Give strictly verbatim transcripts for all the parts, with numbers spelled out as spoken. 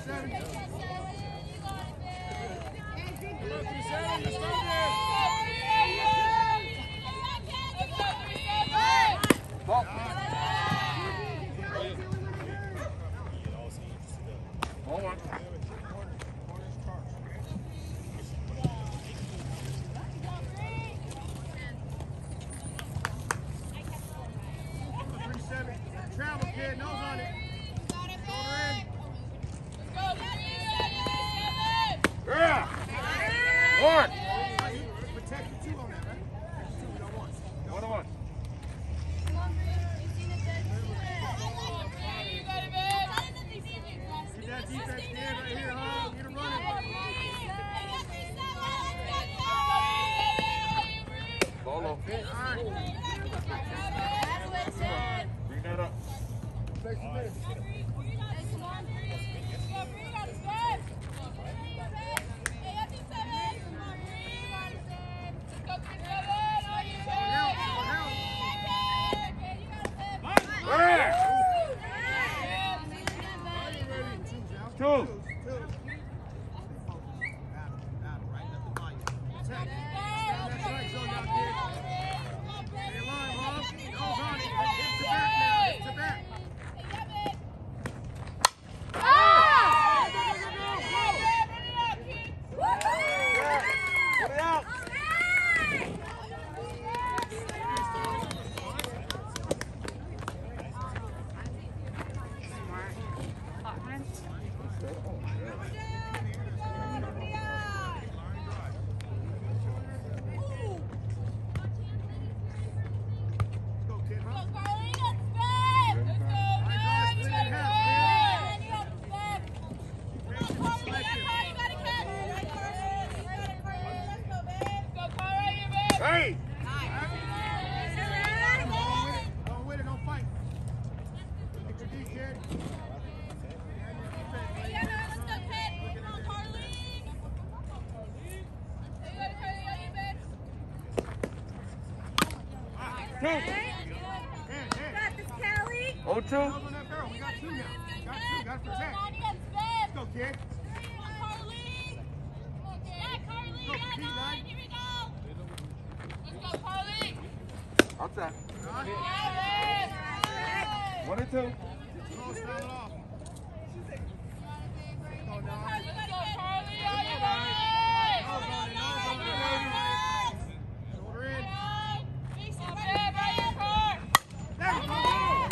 oh two. We got two now. Got two. Got to protect. Let's go, kid. Carly. Yeah, Carly. Yeah, nine. Here we go. Let's go, Carly. Outside. Yeah, One and two. Let's go, off. Let's go, Carly. Are you ready? Shoulder in. Okay, right here, Carl. There we go.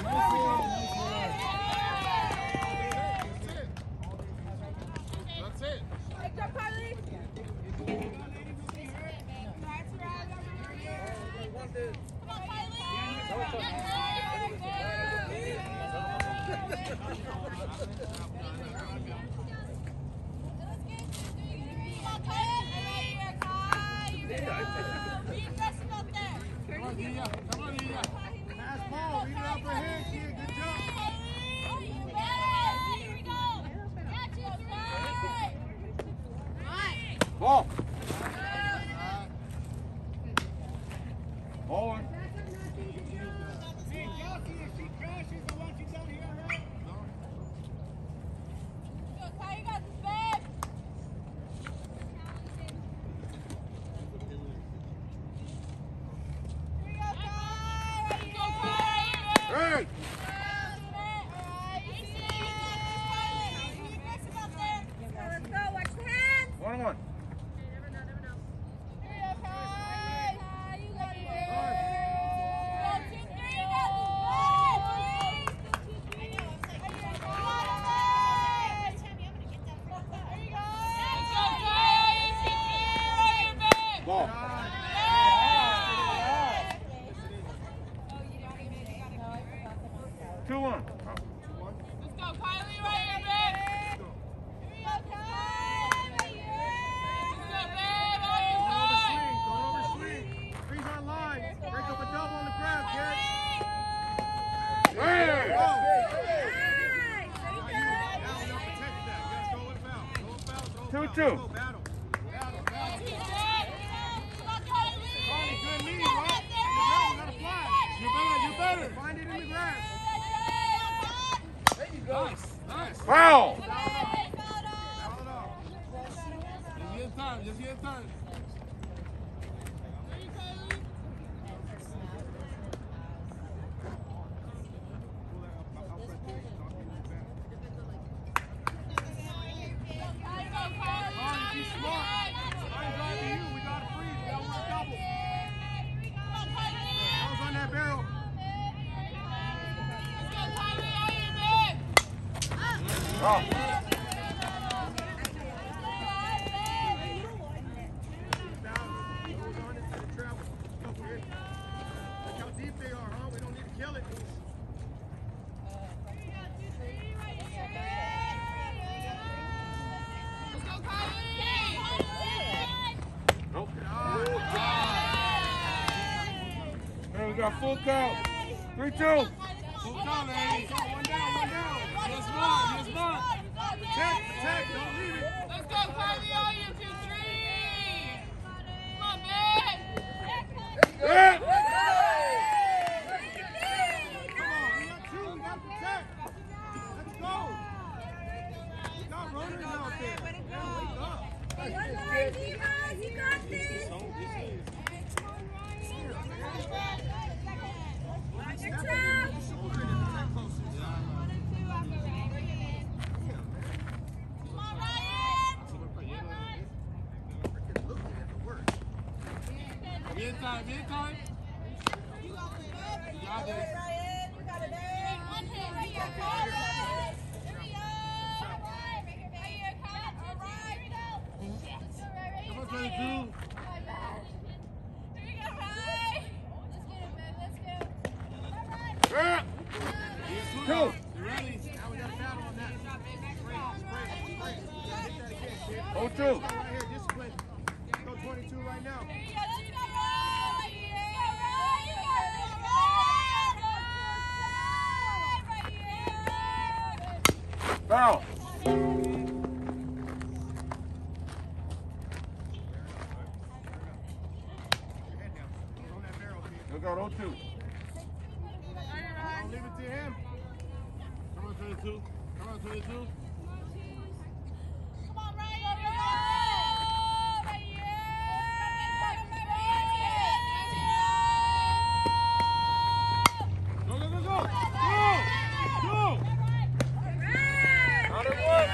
That's it. Good job, Carly. Come on, Come on, Nia. Pass ball. Read it off her head, kid. Good job. Ball. Ball on. Hey, Jockey, if she crashes, I want you down here, all right? Hey! One on one. Ball. Two one. Let's go, Kylie, right here, babe. Let's go, babe. Are you Don't high? overswing. Don't overswing. Freeze on line. Break up a double on the grab, kid. Hey! Go. Now we don't protect that. You gotta go with foul. Go with foul. Go with Two, foul. two. Go battle. Battle, battle. Come on, Kylie. Carly, good knee, right? You gotta fly. You better, you better. Find it in the grass. Nice, nice. Foul! Come on. Ball. Nope. Hey, we got full count. Three, two. Full count, ladies. One down, one down. Just one, just one. Protect, protect, don't leave it. Let's go, Carly. All you two, three. Come on, man. Yeah. Come on, we got two, we got protect. Let's go. We got runners out there. Wake up. You got this. Time, mid time. You got this. Come on, twenty-two. Yeah. Two. You ready? Now we got a battle on that. Spray, spray, spray. Hit that again, kid. Oh, two. Right here, discipline. Go twenty-two right now. Foul. Look out, oh, two. Don't leave it to him. Come on, twenty-two. Come on, twenty-two. Come on, Ryan. Go, go, go, go. Go. Go. Out of one.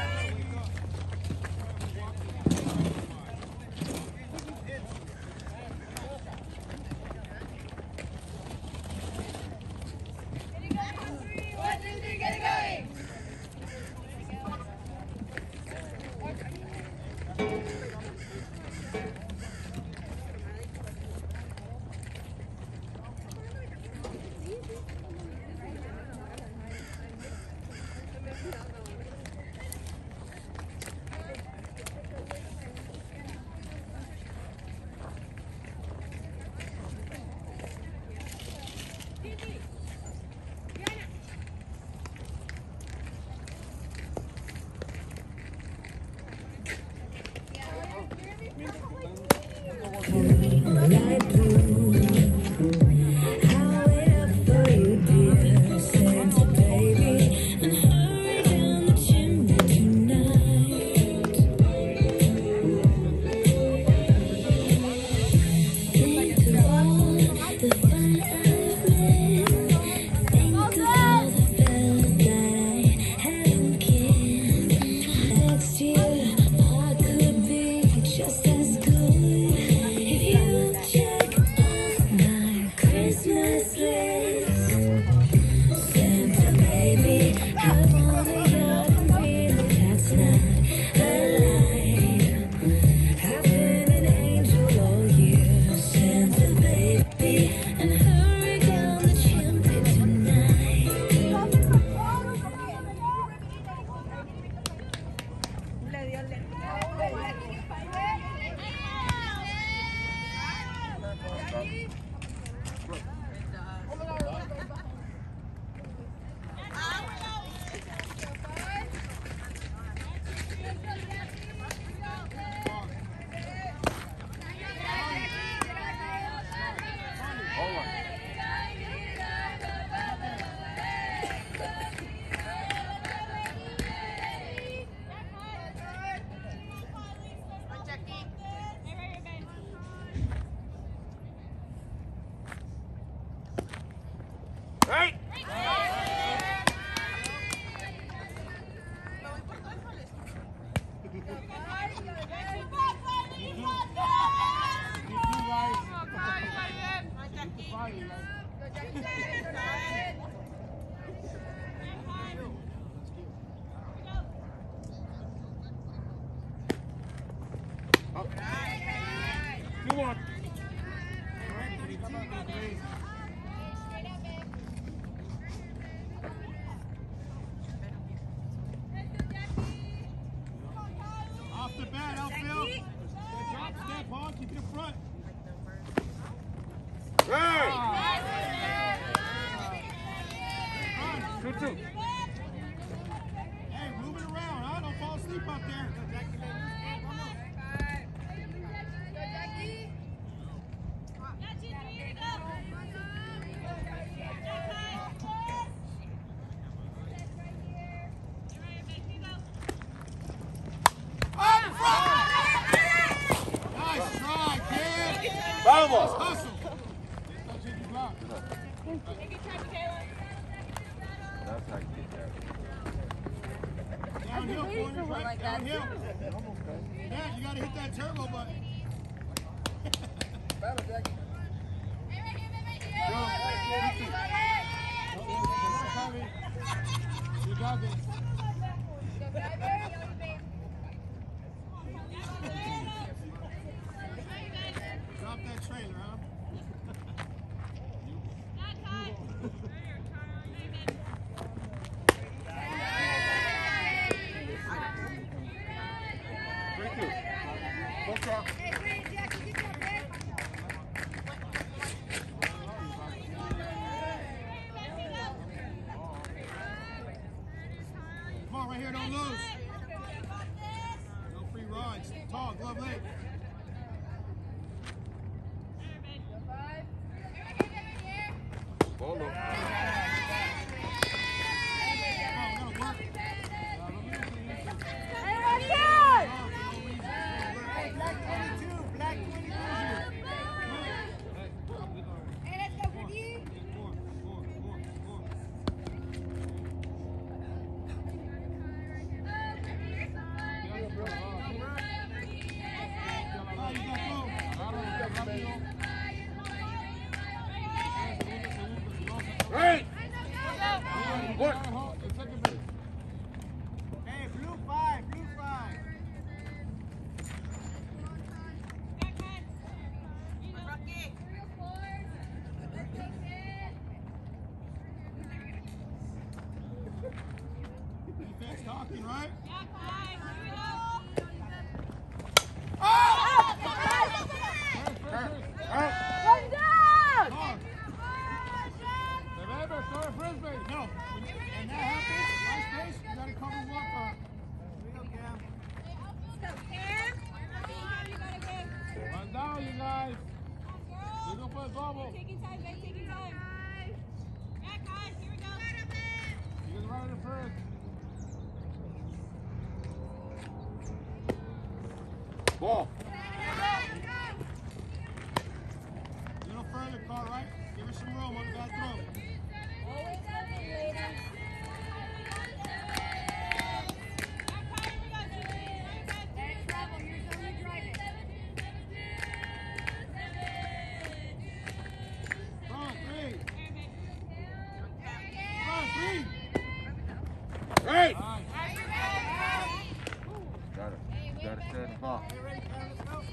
Over. Hustle. Take your time, Kayla. That's how you get that. Downhill, waiting corner, for one right? like that, Downhill. too. Yeah, you gotta hit that turbo button. Battle, Jackie. You got this. Drop that trailer, huh? Three, two. Full count. Come on, right here, don't lose. No free rides. Tall, glove leg. Ball low. Come on, we gotta work. Black twenty-two, black twenty-two. Four, four, four, four. Oh, you got Right. What? Hey, blue five, blue five. Defense talking, right? Out. One down! Hard. Remember, throw a frisbee. No. And that happens, nice space, you gotta cover one for her. One down, you guys. You go for a double. Taking time, guys, taking time. Yeah, guys, here we go. You guys right in the first. Ball. A little further, Carl, right? Give her some room on the back throw. Come on, three. Come on, three. Right. Nice. Got it. Got to set the ball. You ready, Karen? Let's go.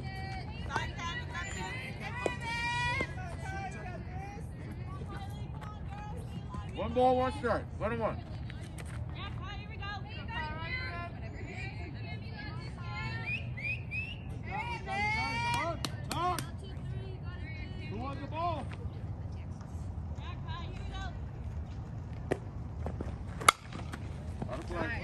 One ball, one strike. One and one. Yeah, Kai, here we go. Come on. Talk. Who wants the ball? Yeah, Kai, here we go. Out of play.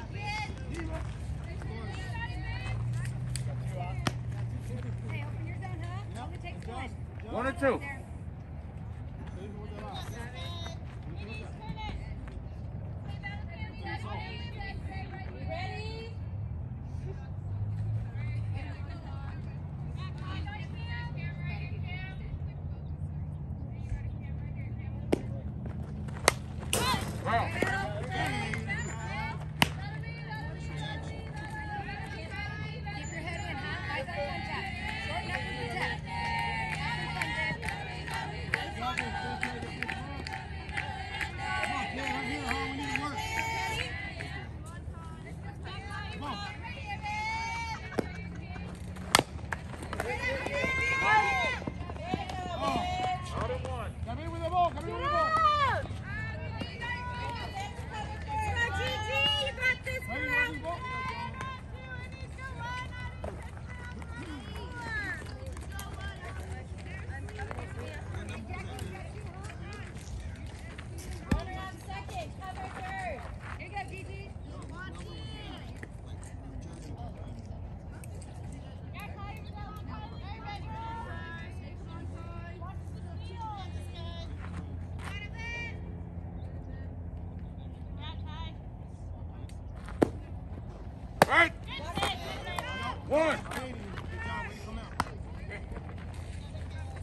One and two. Ready? Wow. Keep your head in, huh? Eyes on contact. Shorten up from the tap. Have some fun, Dad. Come on, Karen, right here, huh? We need to work. Come on. Oh. Out of one. Come in with the ball. Come in with the ball. Ready, ready, ball. Right. One. Good job, way to come out.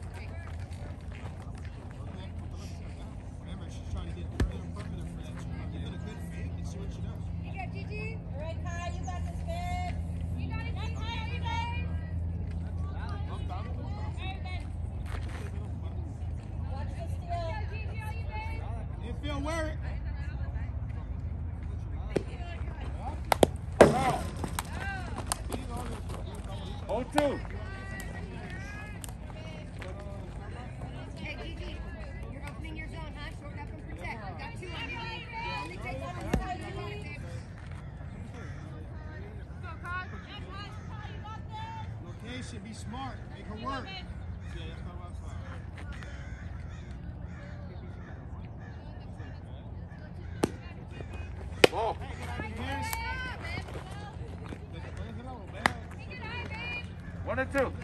two. Hey, Gigi, you're opening your zone, huh? Short up and protect. You got two on you. Only take one on your side. You want it, babe. Location, be smart. Make her work. Ball. One and two.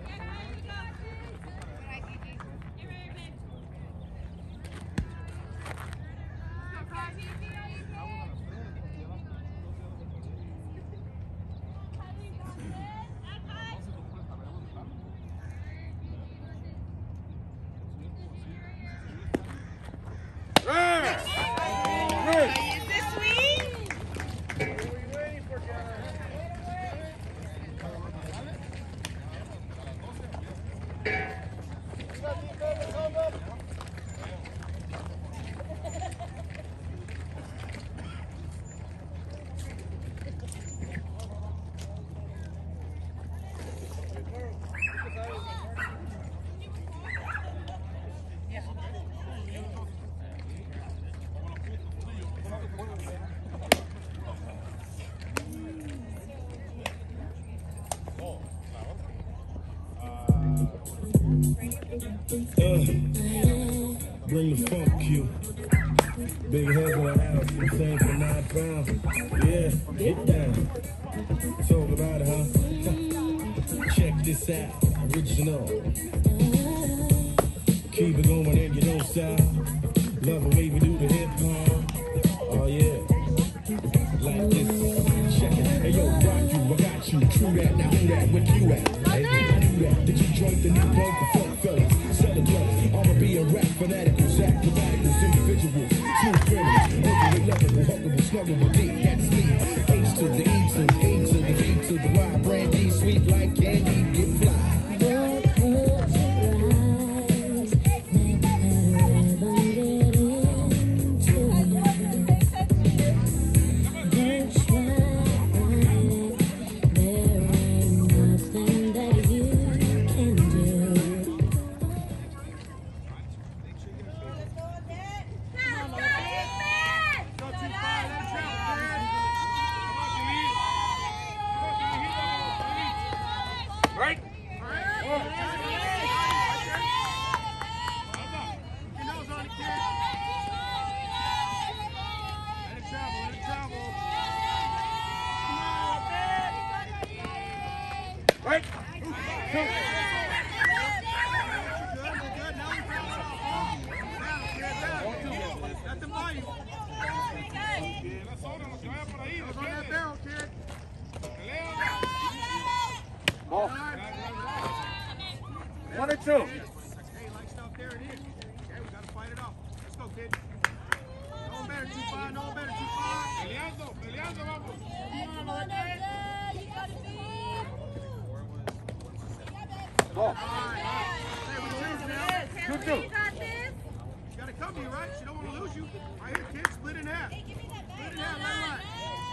Uh, bring the funk, Q. Big heads in the house, you same for nine pounds. Yeah, get down. Talk about it, huh? Check this out, original. Keep it going in your own style. Love the way we do the hip hop. Oh yeah, like this. Check it. Hey yo, rock you, I got you. True that, now who that? Where you at? Hey, I knew that. Did you drink the new plug for funk fellas? Celebrate. I'ma be a rap fanaticals, acrobaticals, individuals, true friends, ultimate lovable, huggable, snuggable, deep. That's me. H to the E to the A to the V to the Y. Brandy, sweet like candy, get fly. Right? Right? Two. Ball. One and two. Hey, like stuff there it is. Okay, we gotta fight it off. Let's go, kid. No one better, two five, no one better, two five. Peleando, peleando, vamos. Ball. Hey, we choose now. Two, two. You gotta come here, right? She don't want to lose you. Right here, kid, split in half. Split in half, line line.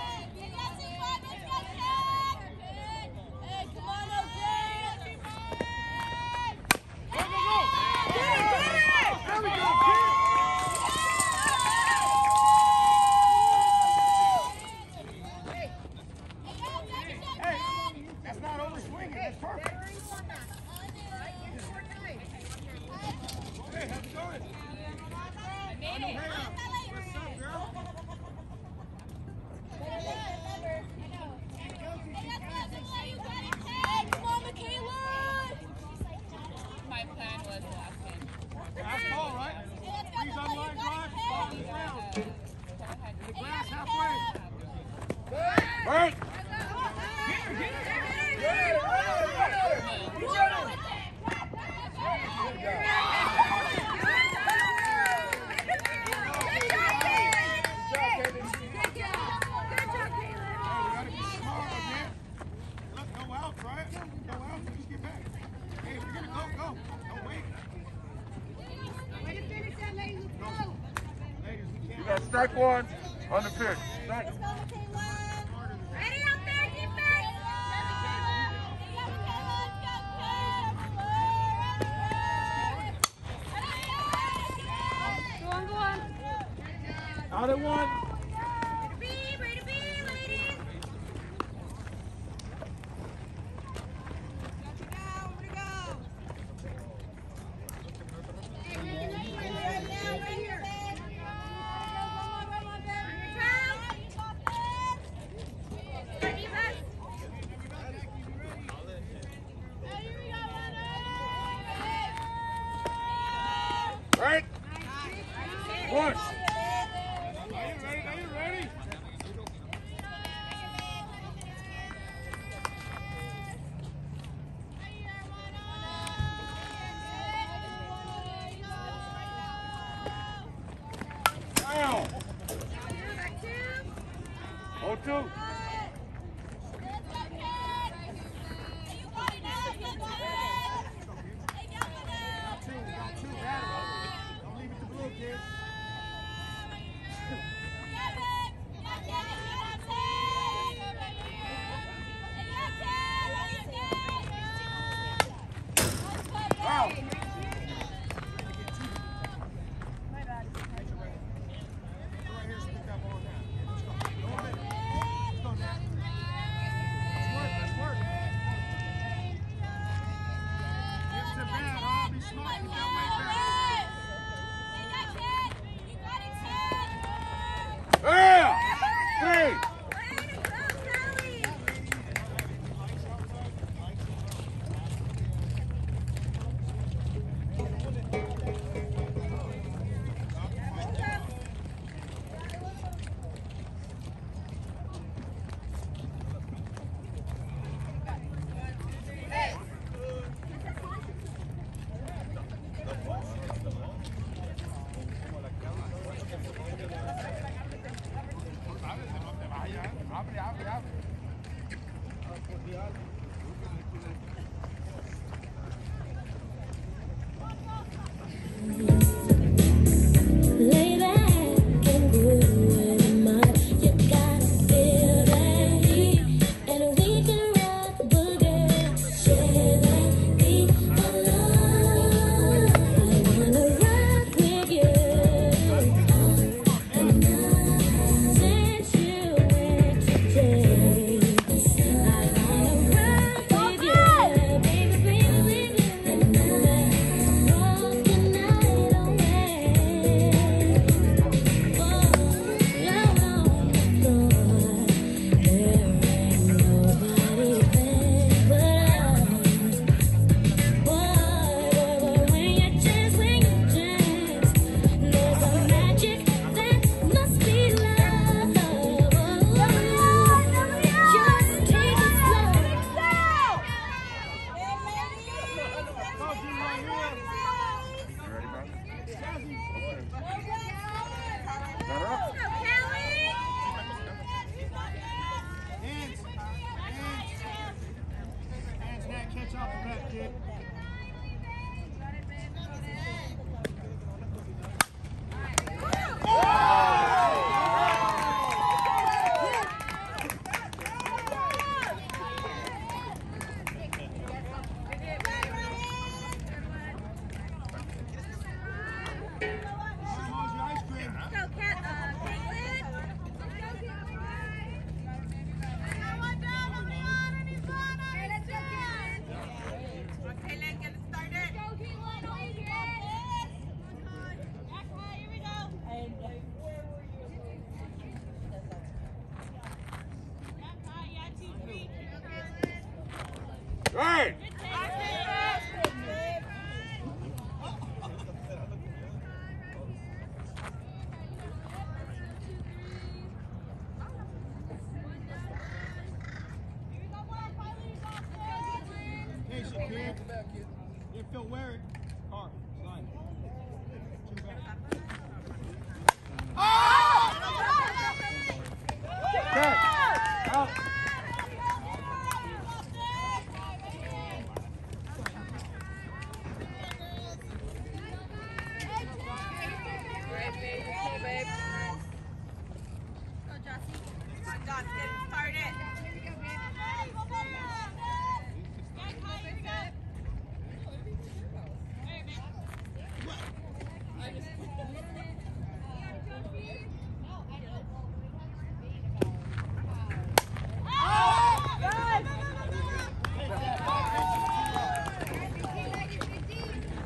Right? You got strike one on the pitch. Strike. Out at one. Ready to be, ready to be, ladies. Got you now, where to go? Hey, we're gonna be right now, right here. Right. Push. Are you ready? Are you ready? Down. Oh, two. Don't leave it to blue, kids. Wow. My bad. Go right here, stick that ball down. Let's go. Go,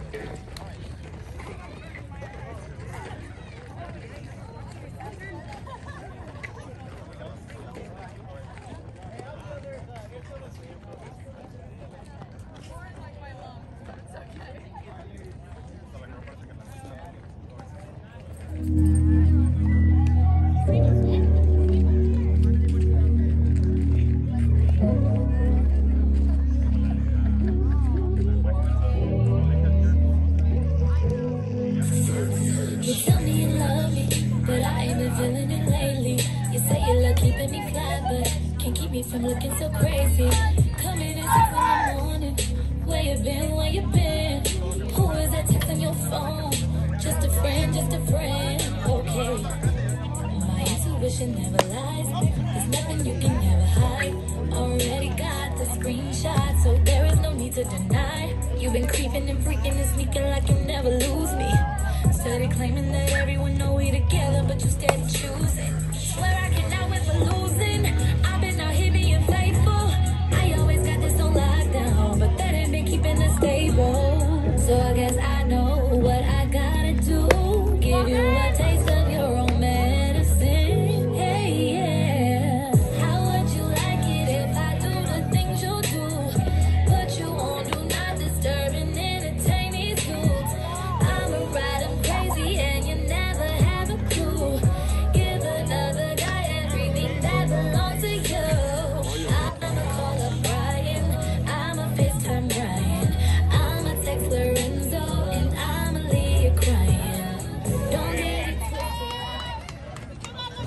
From looking so crazy, coming at six in the morning. Where you been? Where you been? Who is that text on your phone? Just a friend, just a friend. Okay, my intuition never lies. There's nothing you can never hide. Already got the screenshot, so there is no need to deny. You've been creeping and freaking and sneaking like you never lose me. Steady claiming that everyone know we together, but you steady choosing. Swear I cannot win for losing. I've been out here being faithful. I always got this on lockdown, but that ain't been keeping us stable. So I guess I know what I gotta do. Give you a taste of your own medicine. Hey, yeah. How would you like it if I do the things you do? Put you on do not disturb and entertain these dudes. I'm a ride, I'm crazy, and you never have a clue. Give another guy everything that belongs to you. I'ma call up Brian, I'ma FaceTime Brian, I'ma text Lorenzo, and I'ma leave you crying. Don't get it twisted. Come on,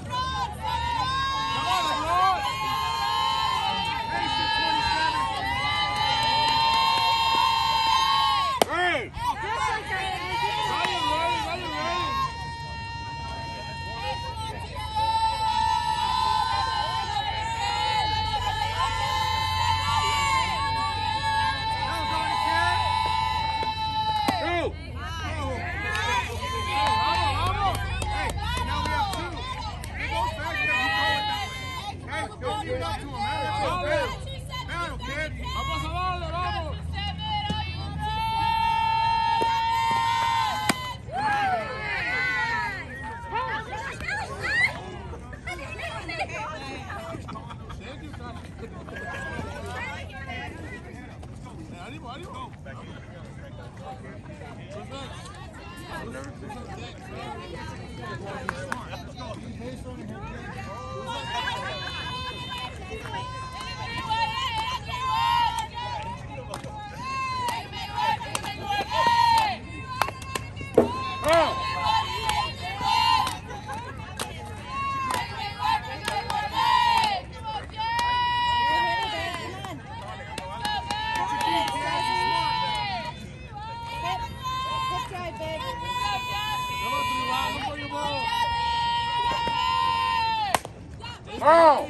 LeBron! Nation twenty-seven. Hey! Ryan, Ryan, Ryan, Ryan. That was on the cat. Go! Hey, now we have two. He goes back there. He throw it that way. Hey, don't leave it up to him. Battle, battle. Battle, kid. Vamos a darle, vamos. Ánimo, ánimo. Oh!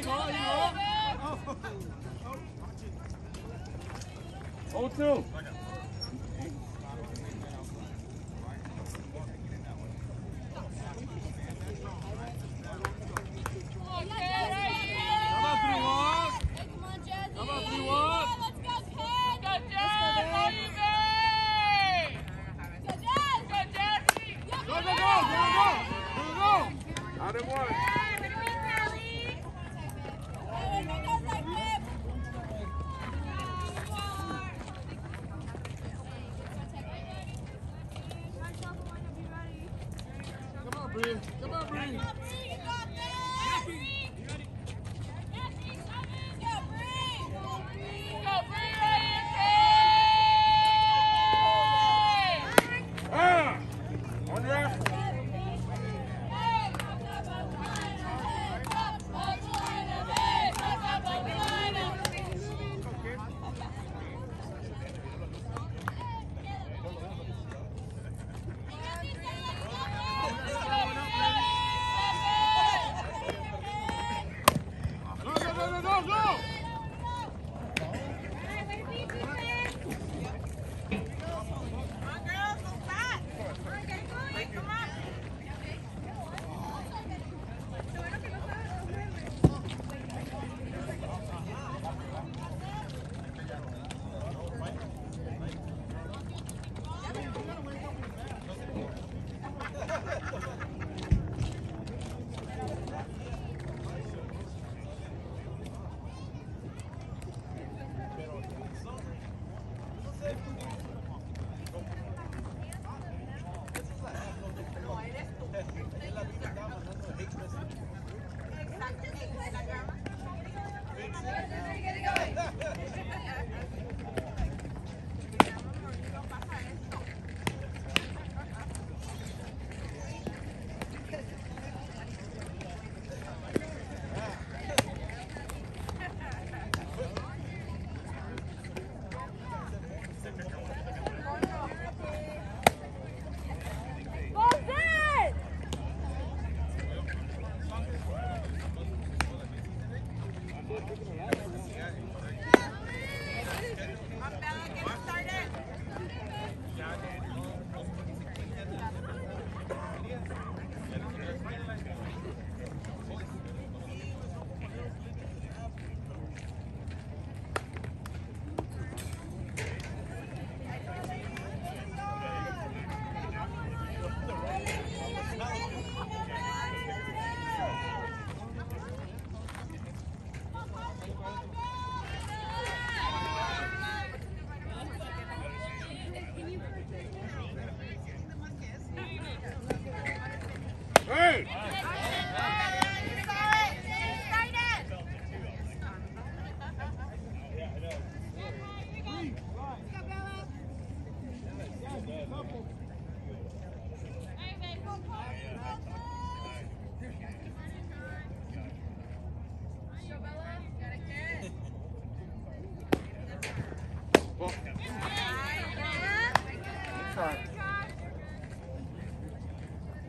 Oh, two. Out of one. Come on, Bree. Come on, Bree. Ah! On there.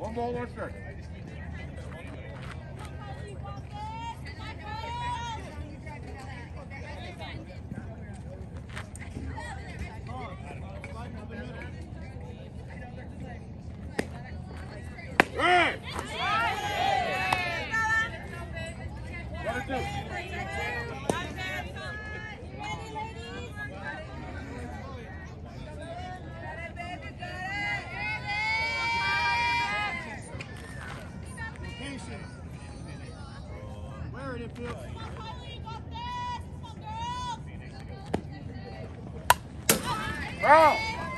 One more, one second. Hey! What it do? Where it feels. Foul!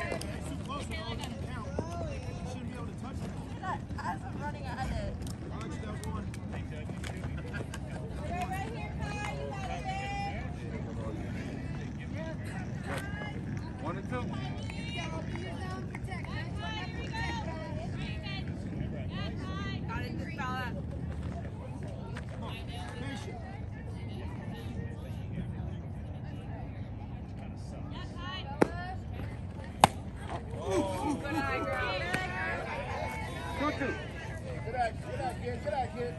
One and two. Two, two. Good eye, good eye, kid. Good eye, kid.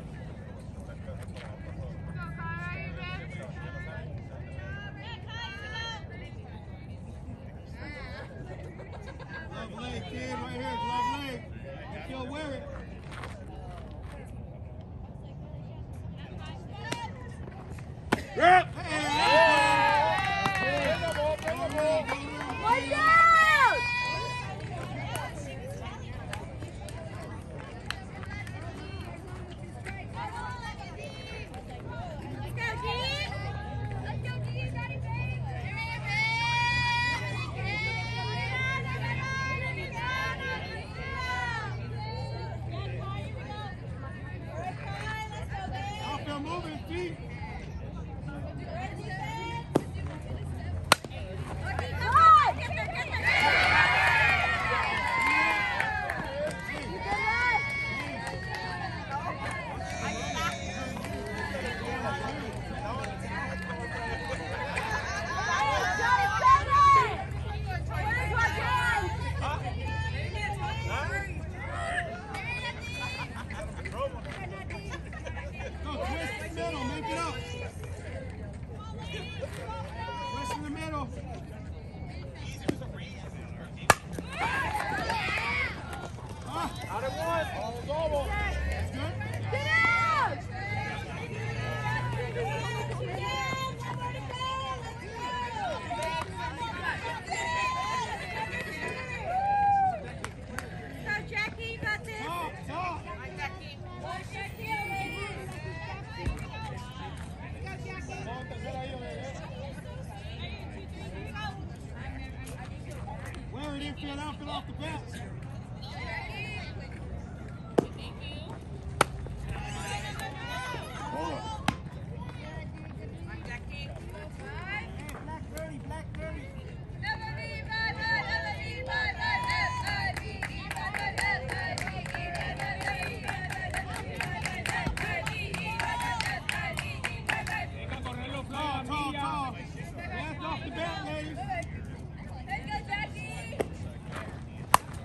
Glove leg, kid, right here, glove leg. If you'll wear it. Yep! Watch out! Outfield moving, feet. Go, twist in the middle, make it up. Twist in the middle. Ah, out of one. Almost, almost. That's good. Get out! Go, Jackie, you got this. Talk, talk. Where it infield, outfield off the bat. Hold on. Black birdie, black birdie. Tall, tall, tall. Left off the bat, ladies.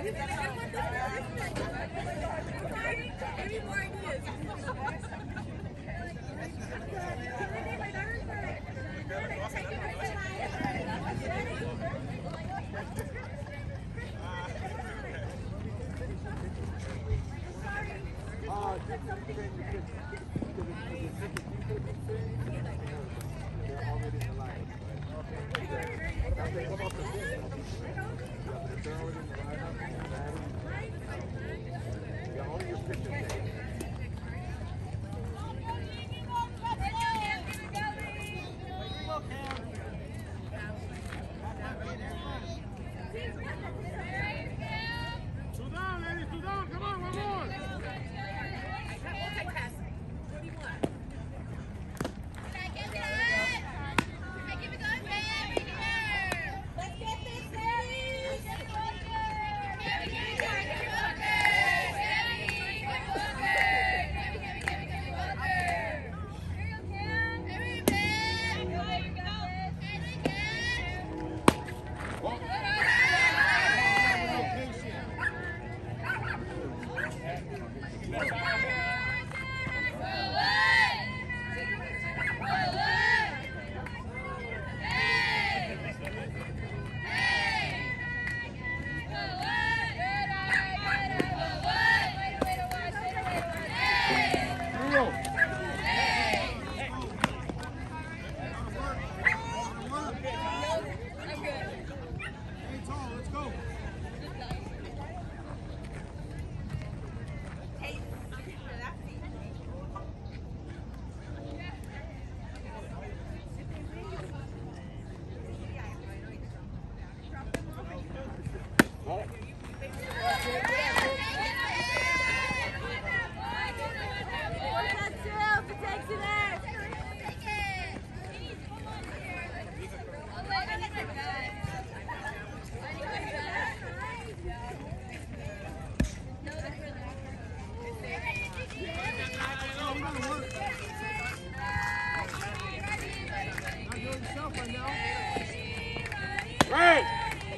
Right.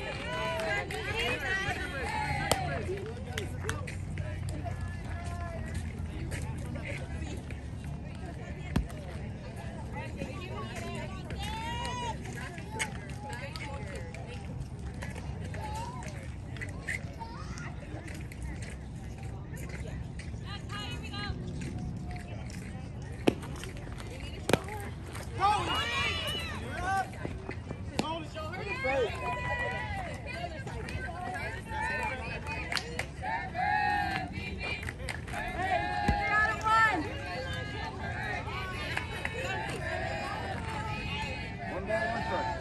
One ball, one strike.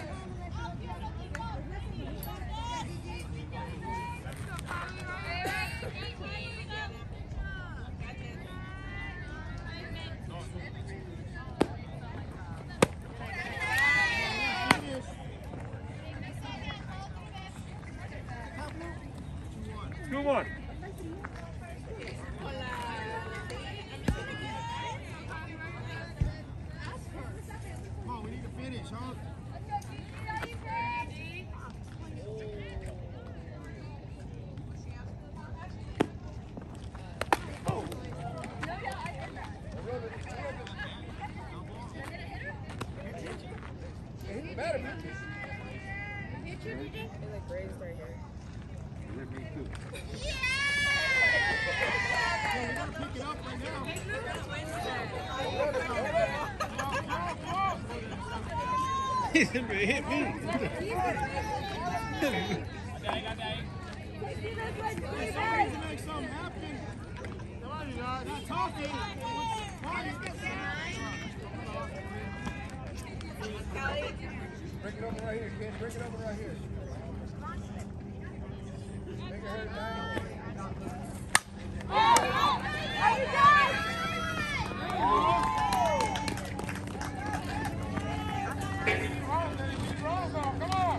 Two one. Come on, we need to finish, huh? Me too. We gotta pick it up right now. He hit me. Somebody to make something happen. Somebody's not, not talking. Break it over right here, kid. Break it over right here. Make it hurt, man. Are you done? Come on.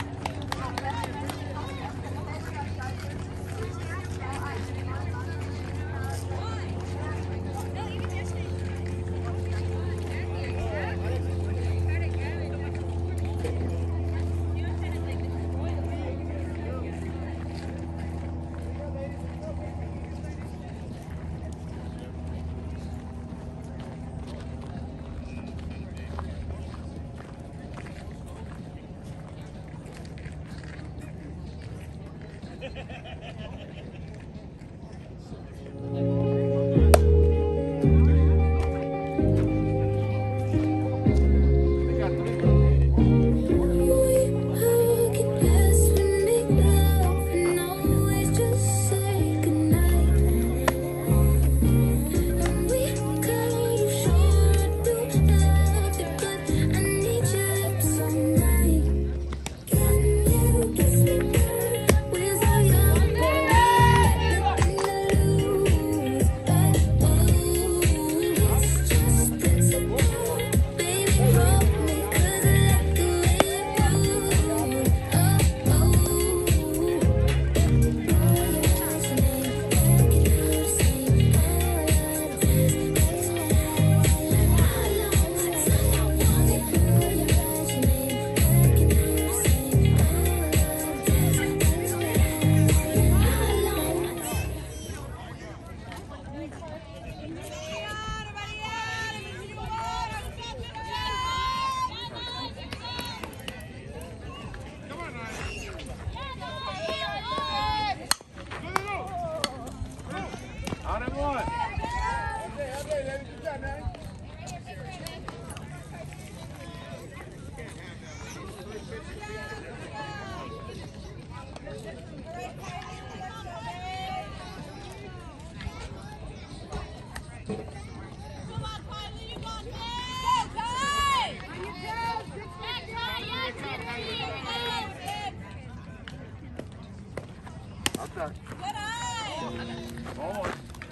start. Good eye. On.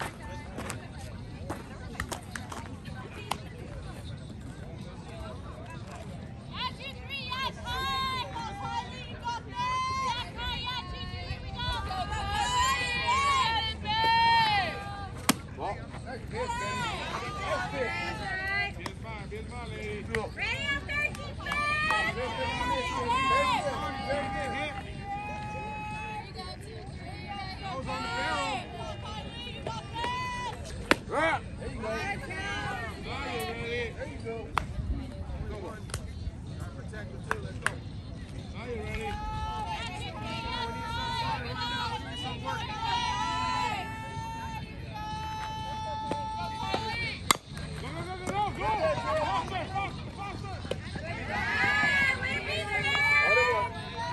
At you three, yes, high. Go, Carly, you got this. Yes, high, at you three, here we go. Go, go, go. Ball. Here's mine, here's mine, lady. Go. Ready up there, defense! Goes on the barrel. Ah. There you go. Now you're ready. There you go. Go on. Gotta protect the two. Let's go. Now you're ready. Some work. Go, go, go, go, go. Go. Faster, faster, faster. Other one.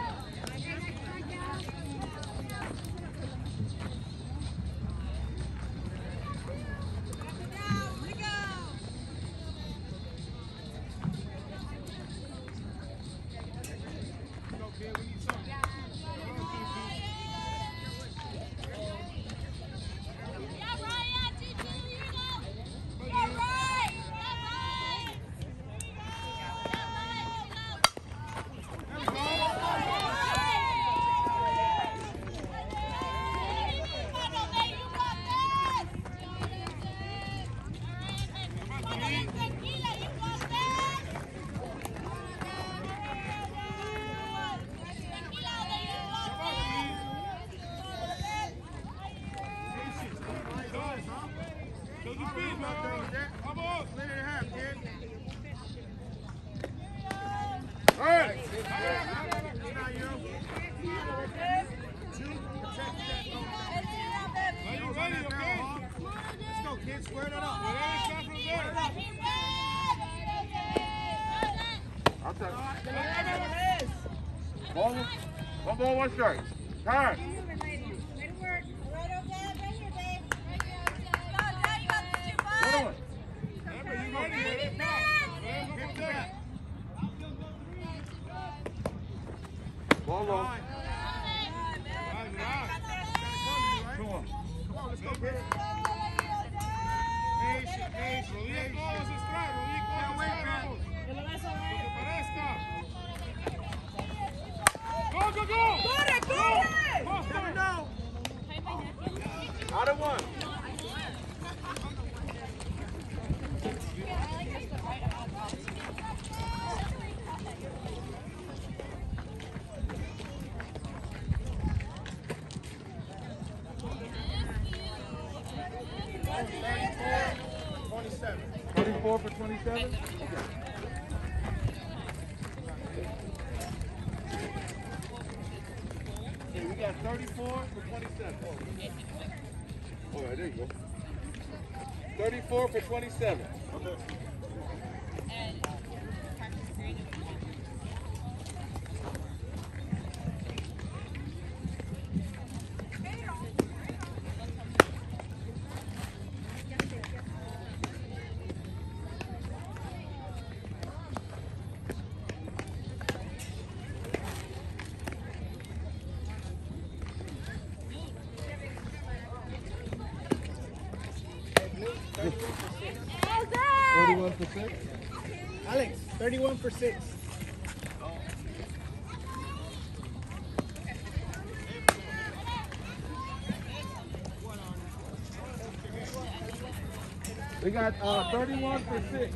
Go, kid. We need something. Come on, Tutu. Yeah, right, at you two, here we go. Yeah, right. Yeah, right. Yeah, right, here we go. There we go. Vamos, minute and a half, kid. Hey. Now you. Two, protect that. Are you ready, okay? Let's go, kid. Square it up. Whatever shot from there. I'll take it. Ball. One ball, one strike. Time. Way to work. Other one. Remember, you ready, ready? Now. Hit that. Ball low. Right, right. Two one. Come on, let's go, kid. Patient, patient. Rodrigo, es strike. Rodrigo, es strike. Lo que parezca. Go, go, go! Corre, corre! Here we go. Out of one. twenty-seven. Thirty-four for twenty-seven. Okay. Okay, we got thirty-four for twenty-seven. All right, there you go. thirty-four for twenty-seven. Okay. Thirty-one for six. Alex, thirty-one for six. We got uh, thirty-one for six.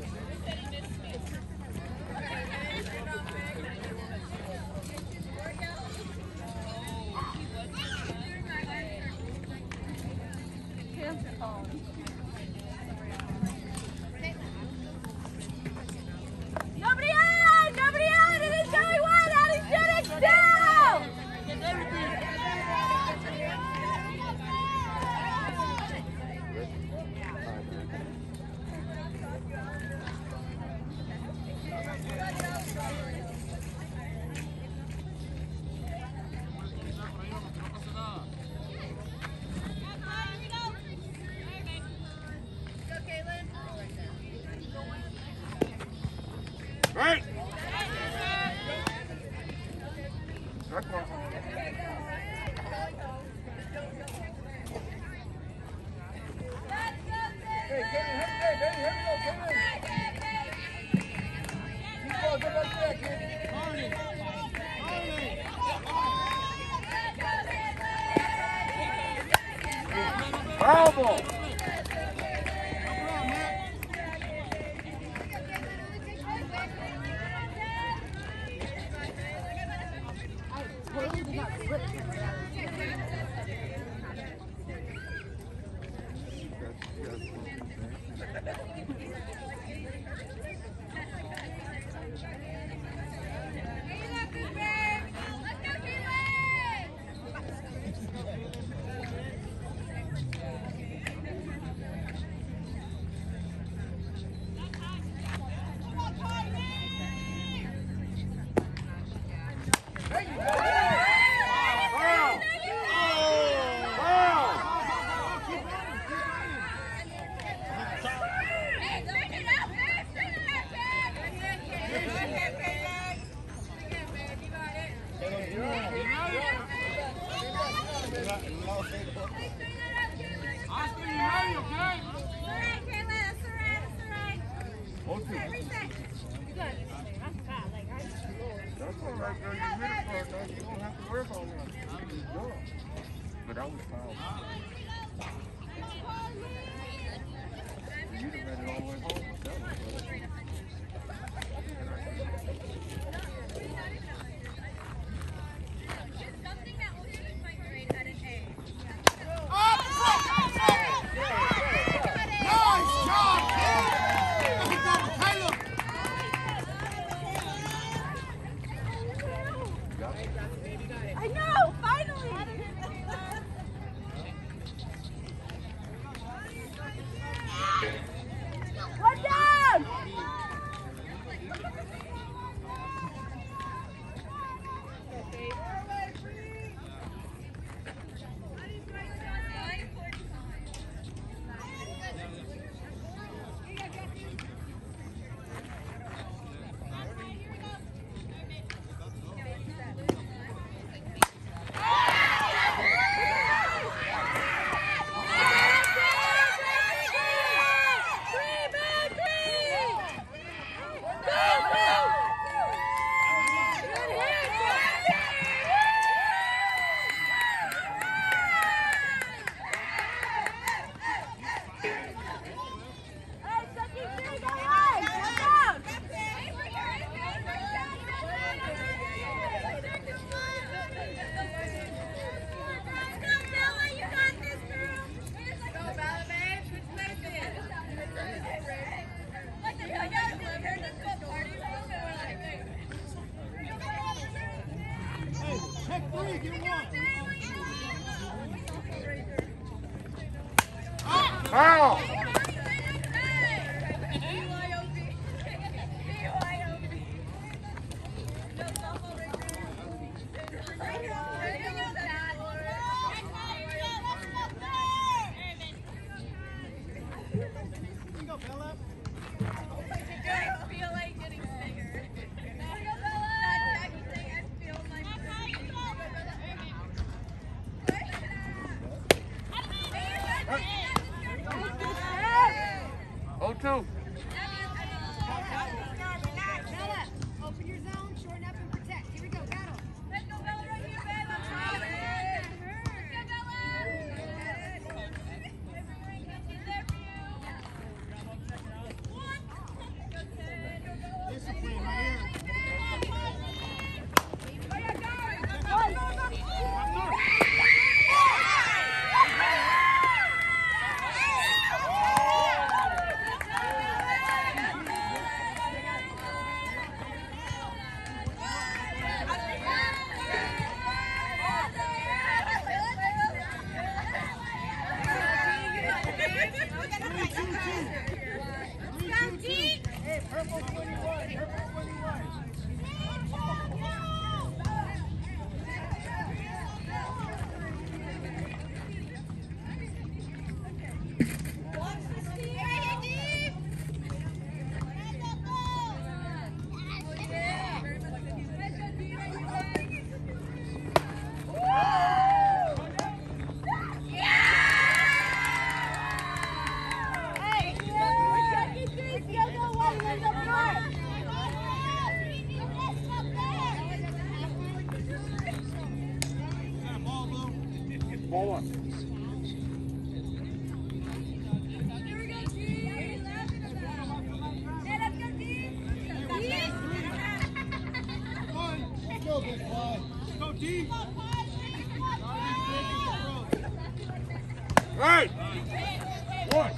Nobody out! Nobody out! It is Joey White out of Phoenix down! Foul ball. But that was foul. You'd have made it all the way home. That was I know, finally! One down! foul! oh two. Bella, open your zone, shorten up and protect. Here we go, battle. Let's go, Bella, right here, babe. Let's go, Bella. She's there for you. One. Discipline right here. Purple twenty-one, purple twenty-one. Four. Right. One.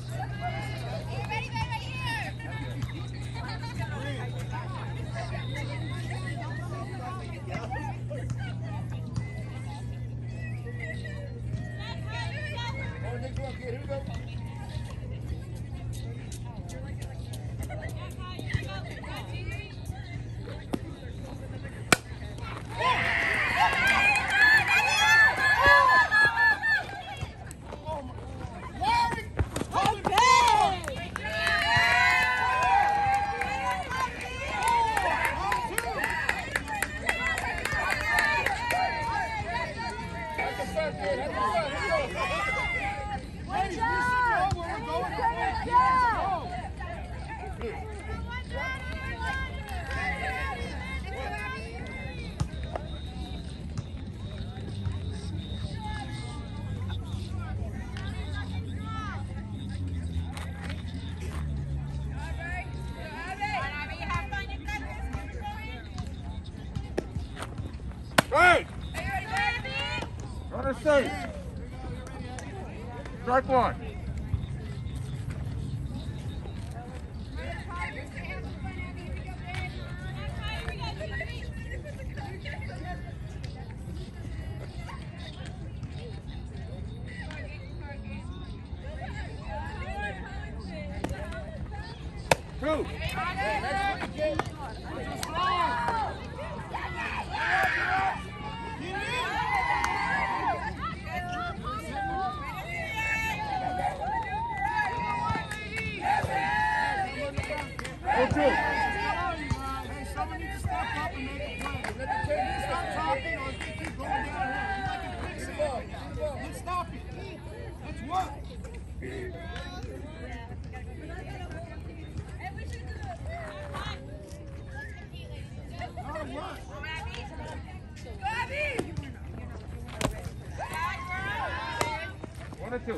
Hey! Runner safe. Strike one. Two. Go two. Hey, someone needs to step up and make a play. Let the kid stop talking or keep going downhill. You like a quicksand. Let's stop it. Let's work. Not a rush. One or two.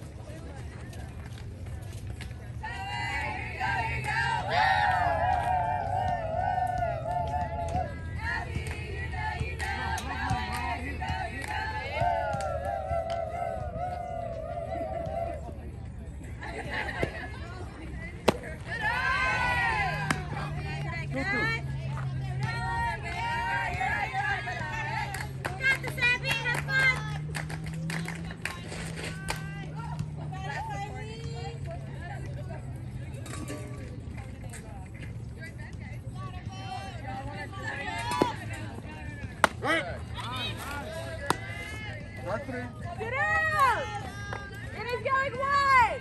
Right. Right three. Get out! It is going wide!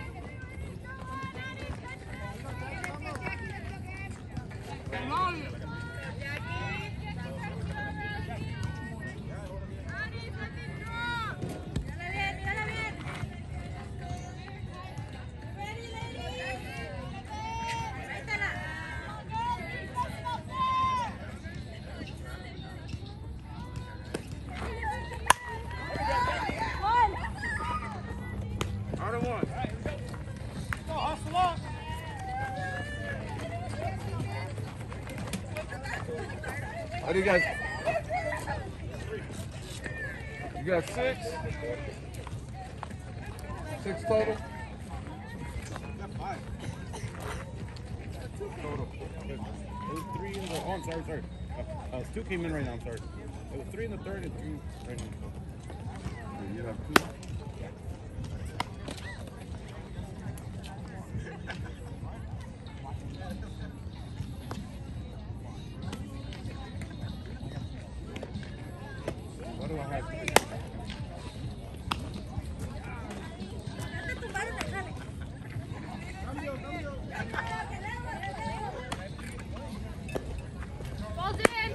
Out of one. Go, hustle up. How do you guys? You got six? Six total? Five. Total. It was three in the. Oh, I'm sorry, sorry. Uh, uh, two came in right now. I'm sorry. It was three in the third and three right now. You have two. What do I have? Ball's in!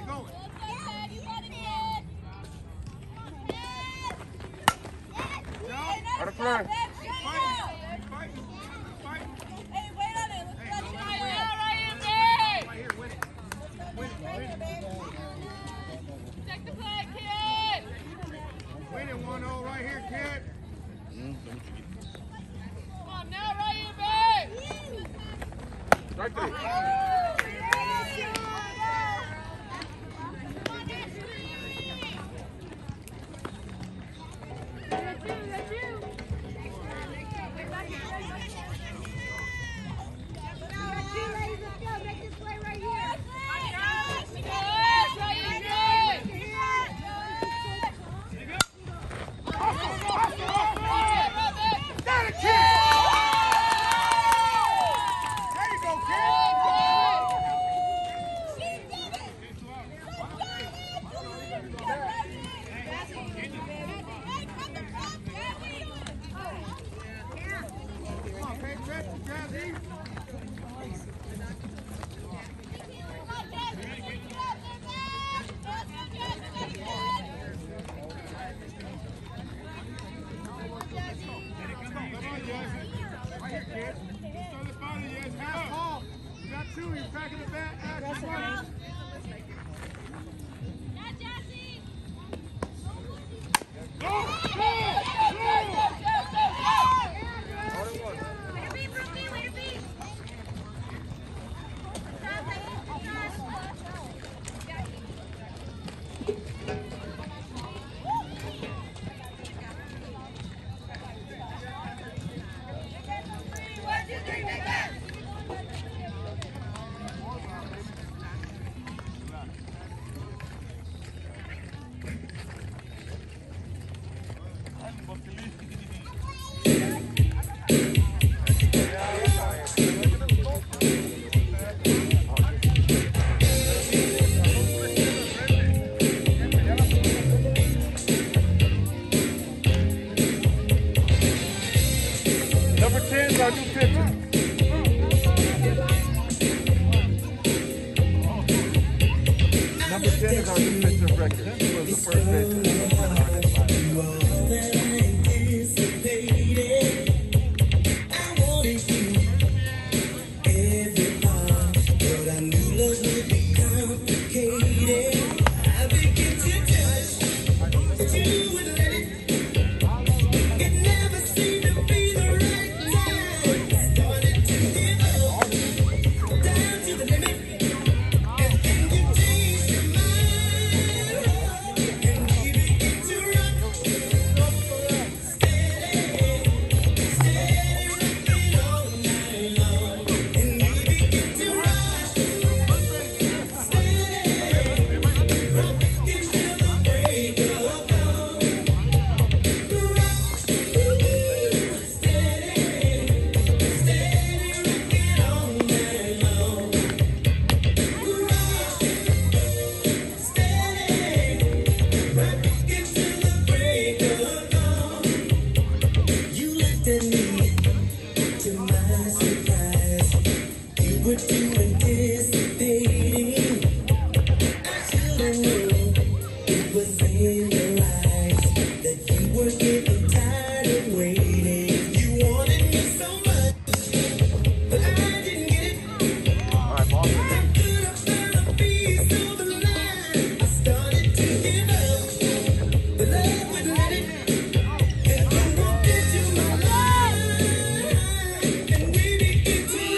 going. Out of play. Fighting. Fighting. Fighting. Hey, wait on it. Let's Hey, go go try right it. here. Right Right here, win it. Win it, win it. Take the play, kid. Win it, one oh right here, kid. Come on now, Ryan, babe. Right there. Number ten is our new pitcher. Number ten is our new pitcher of record. He was the first baseman.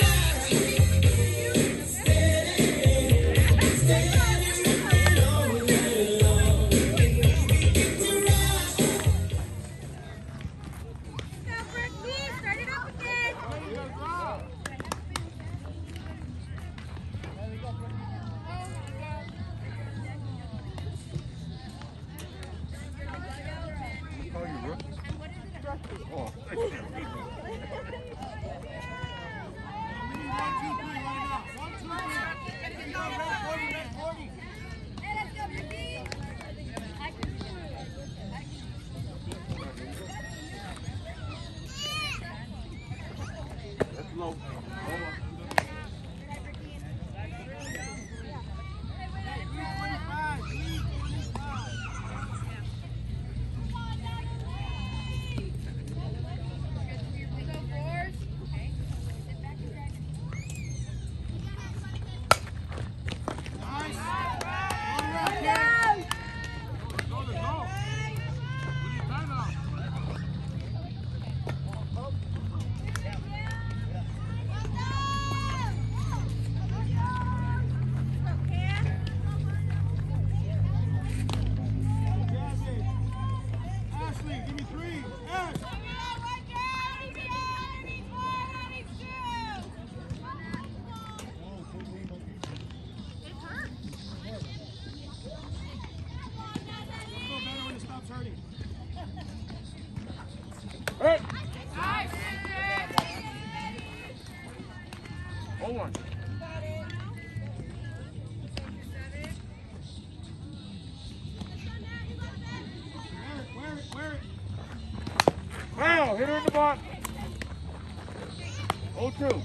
Stay go. Hit her in the butt. oh two.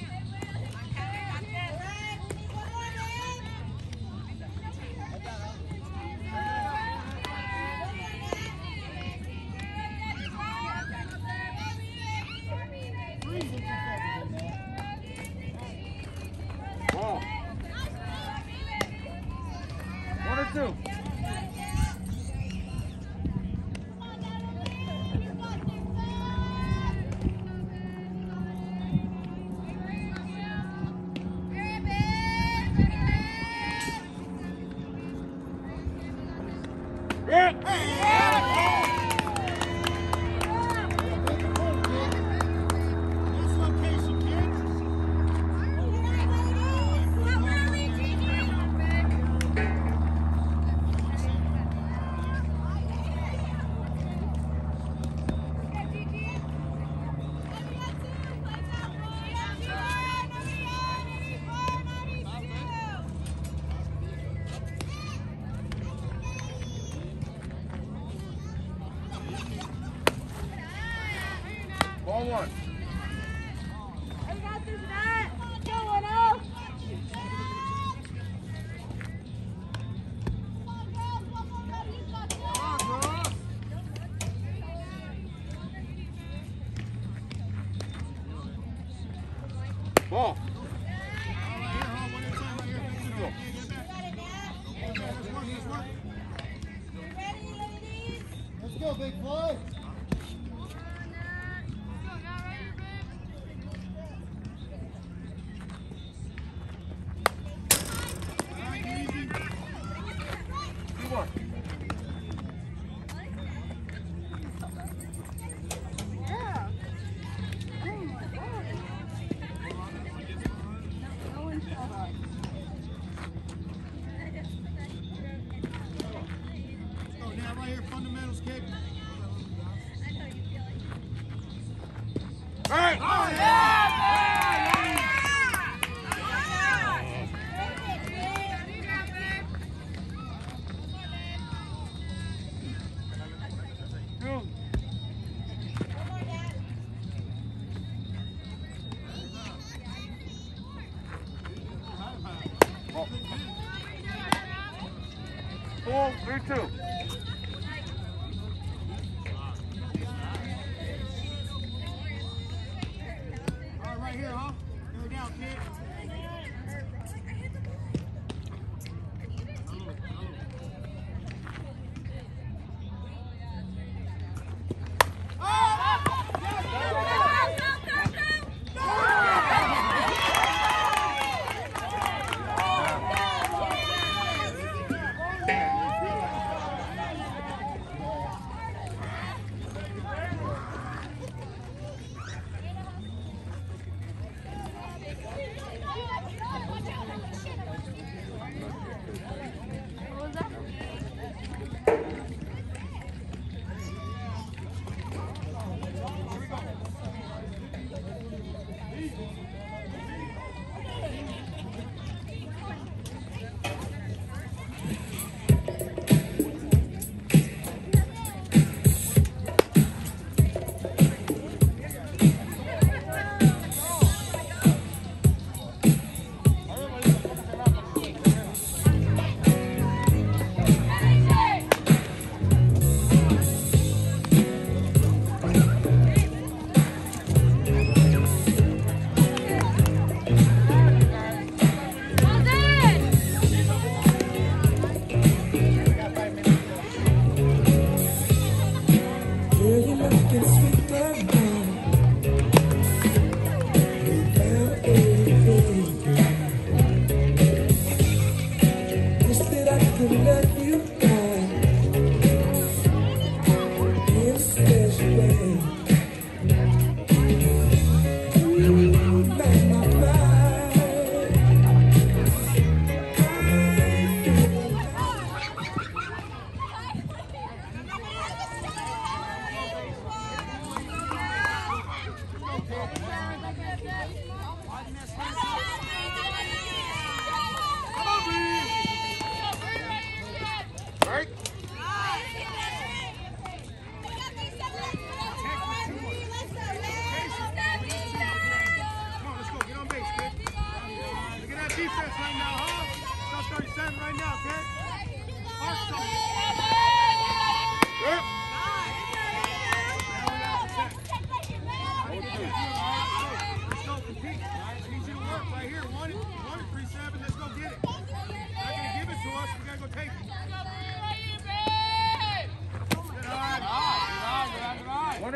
Ball. One or two. Ball one. I got this net. Going up. Ball. Let's go, big boy. Right here, fundamentals kick. All right. Oh, yeah! Two. Ball, three, two. Right here, huh? Go down, kid.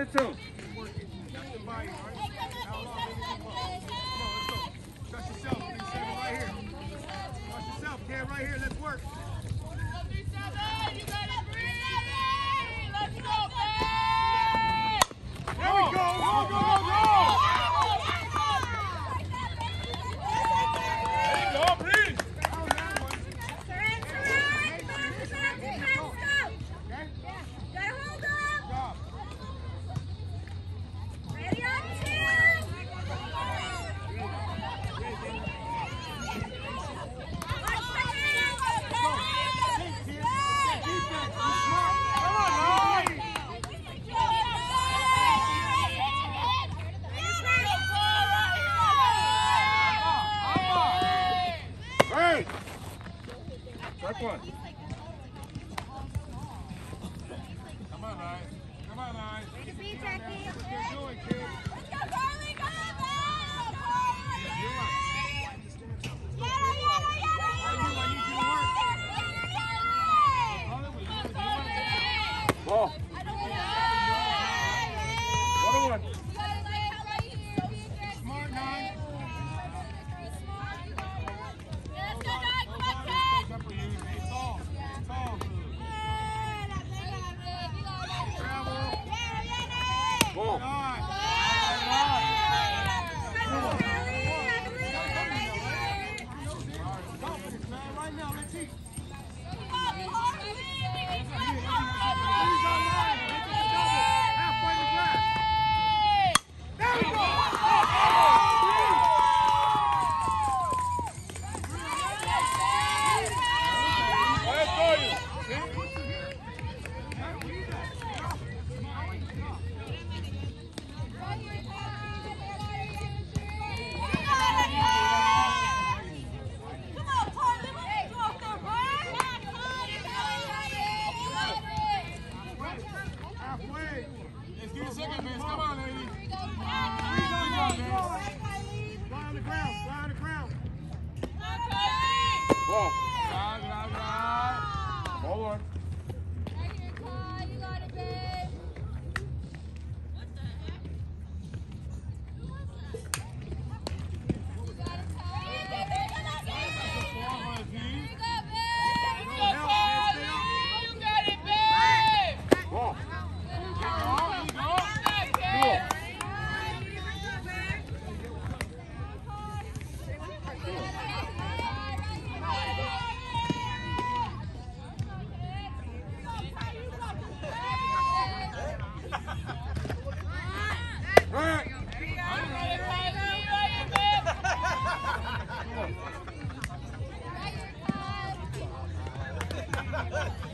Get some. That's the body, right? How long is it? Come on, let's go. Trust yourself. Big seven right here. Trust yourself, kid. Right here. Let's work. There we go. Go, go, go, go. There you go, please. Strike one. Come on, Ryan. Come on, Ryan. Way to be, Jackie. That's what you're doing, kid. Let's go, Carly! Go, go! You're right. Yada, yada, yada! I need you to work. Ball. I don't One on one. Smart, nine. Let's go, Nine! Come on, Coach kid! up for you. Hey, tall. Tall. Travel. Ball. Nine. Confidence, man. Right now, let's eat. He's on line. Make it a double. Halfway to grass. There we go. Let's go, you. Halfway. Let's do the second miss. Come on, lady. Fly on the ground. Fly on the ground. Ball. Drive, drive, drive. Ball one. Ball. Right.